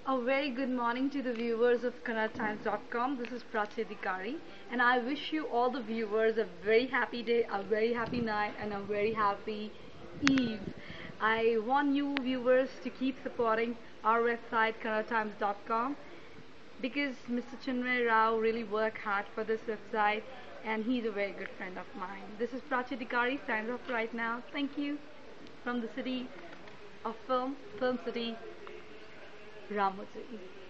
A very good morning to the viewers of KannadaTimes.com. This is Prachee Adhikari, and I wish you all the viewers a very happy day, a very happy night, and a very happy eve. I want you viewers to keep supporting our website KannadaTimes.com because Mr. Chinmay Rao really worked hard for this website, and he's a very good friend of mine. This is Prachee Adhikari, signs off right now. Thank you from the city of film City, Ramoji.